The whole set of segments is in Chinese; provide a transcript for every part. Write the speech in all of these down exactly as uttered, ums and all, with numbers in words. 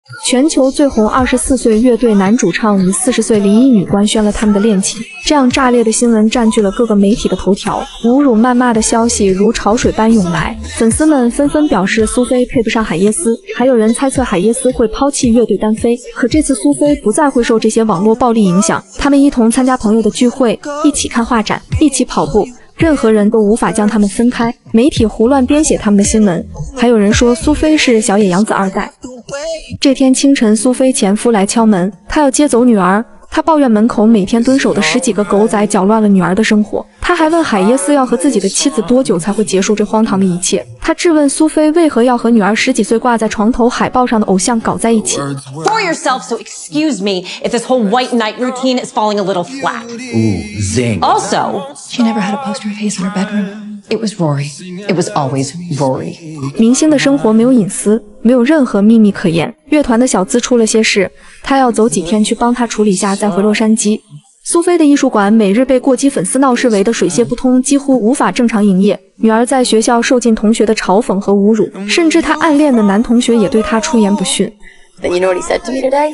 全球最红二十四岁乐队男主唱与四十岁离异女官宣了他们的恋情，这样炸裂的新闻占据了各个媒体的头条，侮辱谩骂的消息如潮水般涌来，粉丝们纷纷表示苏菲配不上海耶斯，还有人猜测海耶斯会抛弃乐队单飞。可这次苏菲不再会受这些网络暴力影响，他们一同参加朋友的聚会，一起看画展，一起跑步。 任何人都无法将他们分开。媒体胡乱编写他们的新闻，还有人说苏菲是小野洋子二代。这天清晨，苏菲前夫来敲门，他要接走女儿。他抱怨门口每天蹲守的十几个狗仔搅乱了女儿的生活。他还问海耶斯要和自己的妻子多久才会结束这荒唐的一切。他质问苏菲为何要和女儿十几岁挂在床头海报上的偶像搞在一起。 For yourself, so excuse me if this whole white knight routine is falling a little flat. Ooh, zing. Also, she never had a poster face in her bedroom. It was Rory. It was always Rory. 明星的生活没有隐私，没有任何秘密可言。乐团的小资出了些事，他要走几天去帮他处理下，再回洛杉矶。苏菲的艺术馆每日被过激粉丝闹事围得水泄不通，几乎无法正常营业。女儿在学校受尽同学的嘲讽和侮辱，甚至她暗恋的男同学也对她出言不逊。 Then you know what he said to me today?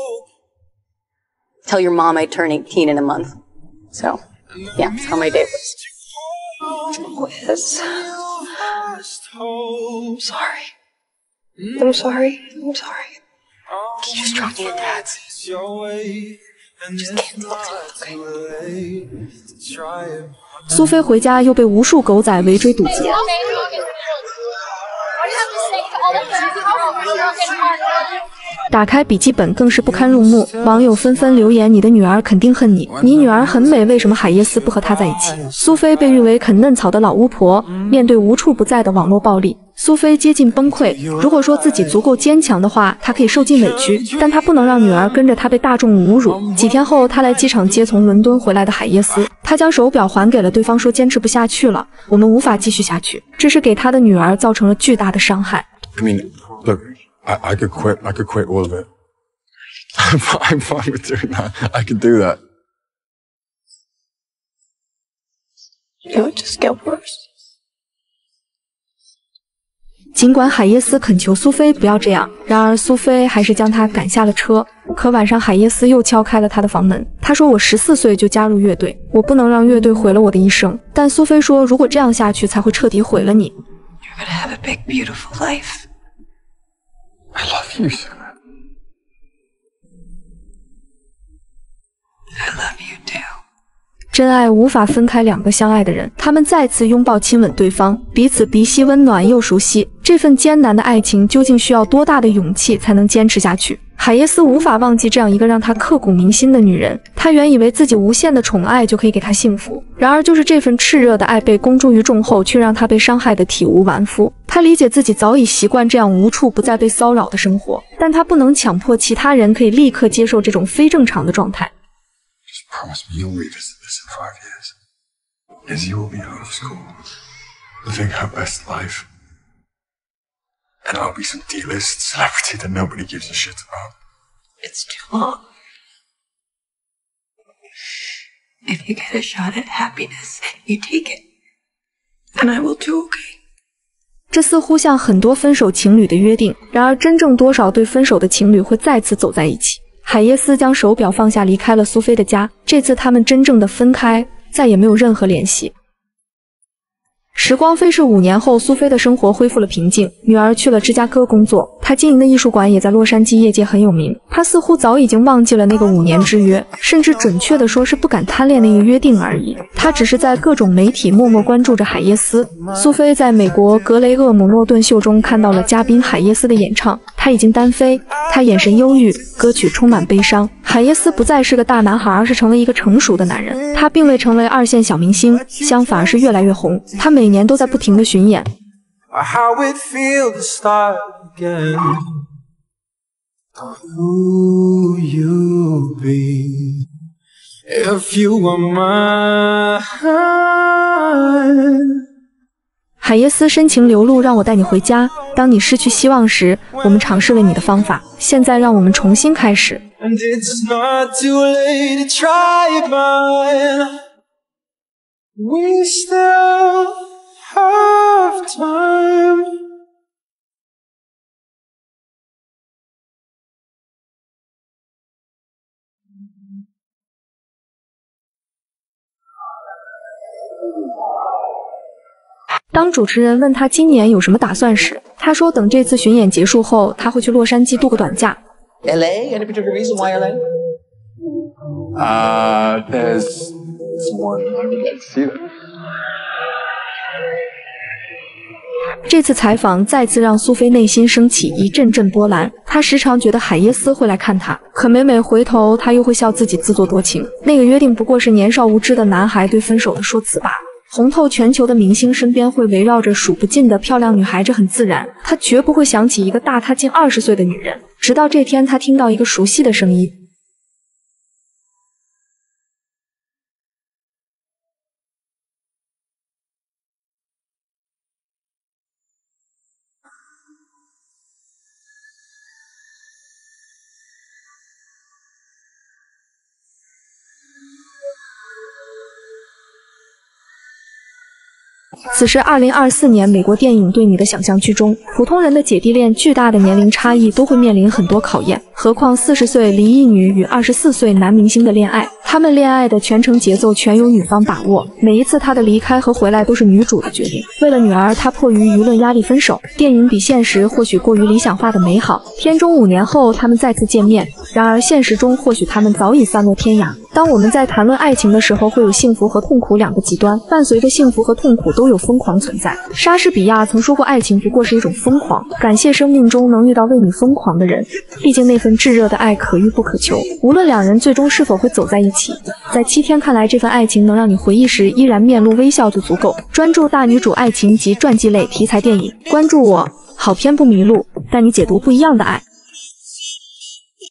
Tell your mom I turn eighteen in a month. So, yeah, that's how my day was. Quiz. I'm sorry. I'm sorry. I'm sorry. Can you just drop me a text? Just cancel it, okay? 苏菲回家又被无数狗仔围追堵截。打开笔记本更是不堪入目，网友纷纷留言：“你的女儿肯定恨你，你女儿很美，为什么海耶斯不和她在一起？”苏菲被誉为啃嫩草的老巫婆，面对无处不在的网络暴力，苏菲接近崩溃。如果说自己足够坚强的话，她可以受尽委屈，但她不能让女儿跟着她被大众侮辱。几天后，她来机场接从伦敦回来的海耶斯，她将手表还给了对方，说坚持不下去了，我们无法继续下去，这是给她的女儿造成了巨大的伤害。 I mean, look, I, I could quit. I could quit all of it. I'm fine, I'm fine with doing that. I could do that. It would just get worse. 尽管海耶斯恳求苏菲不要这样，然而苏菲还是将他赶下了车。可晚上，海耶斯又敲开了他的房门。他说：“我十四岁就加入乐队，我不能让乐队毁了我的一生。”但苏菲说：“如果这样下去，才会彻底毁了你。” You're gonna have a big, beautiful life. I love you, Sarah. I love you too. 真爱无法分开两个相爱的人，他们再次拥抱亲吻对方，彼此鼻息温暖又熟悉。这份艰难的爱情究竟需要多大的勇气才能坚持下去？海耶斯无法忘记这样一个让他刻骨铭心的女人，他原以为自己无限的宠爱就可以给她幸福，然而就是这份炽热的爱被公诸于众后，却让他被伤害得体无完肤。他理解自己早已习惯这样无处不在被骚扰的生活，但他不能强迫其他人可以立刻接受这种非正常的状态。 Just promise me you'll revisit this in five years. Yes, you will be out of school, living her best life. And I'll be some D-list celebrity that nobody gives a shit about. It's too long. If you get a shot at happiness, you take it. And I will too, okay? 这似乎像很多分手情侣的约定，然而真正多少对分手的情侣会再次走在一起？海耶斯将手表放下，离开了苏菲的家。这次他们真正的分开，再也没有任何联系。时光飞逝，五年后，苏菲的生活恢复了平静，女儿去了芝加哥工作，她经营的艺术馆也在洛杉矶业界很有名。她似乎早已经忘记了那个五年之约，甚至准确地说是不敢贪恋那个约定而已。她只是在各种媒体默默关注着海耶斯。苏菲在美国格雷厄姆诺顿秀中看到了嘉宾海耶斯的演唱，他已经单飞，他眼神忧郁，歌曲充满悲伤。海耶斯不再是个大男孩，而是成为一个成熟的男人。他并未成为二线小明星，相反是越来越红。他每年都在不停地巡演。 How it feel to start again? Who you be if you were mine? 海耶斯深情流露，让我带你回家。当你失去希望时，我们尝试了你的方法，现在让我们重新开始。 And it's not too late to try it, but we still have time. 当主持人问他今年有什么打算时，他说等这次巡演结束后，他会去洛杉矶度个短假。 L A? Any particular reason why L A? Uh, there's someone I would like to see there. 这次采访再次让苏菲内心升起一阵阵波澜。她时常觉得海耶斯会来看她，可每每回头，她又会笑自己自作多情。那个约定不过是年少无知的男孩对分手的说辞罢了。红透全球的明星身边会围绕着数不尽的漂亮女孩，这很自然。他绝不会想起一个大他近二十岁的女人。直到这天，他听到一个熟悉的声音。此时二零二四年美国电影《对你的想象》剧中，普通人的姐弟恋巨大的年龄差异都会面临很多考验，何况四十岁离异女与二十四岁男明星的恋爱，他们恋爱的全程节奏全由女方把握，每一次他的离开和回来都是女主的决定。为了女儿，他迫于舆论压力分手。电影比现实或许过于理想化的美好，片中五年后他们再次见面，然而现实中或许他们早已散落天涯。当我们在谈论爱情的时候，会有幸福和痛苦两个极端，伴随着幸福和痛苦都有疯狂存在。莎士比亚曾说过，爱情不过是一种疯狂，感谢生命中能遇到为你疯狂的人，毕竟那份炙热的爱可遇不可求。无论两人最终是否会走在一起，在七天看来，这份爱情能让你回忆时依然面露微笑就足够。专注大女主爱情及传记类题材电影，关注我，好片不迷路，带你解读不一样的爱。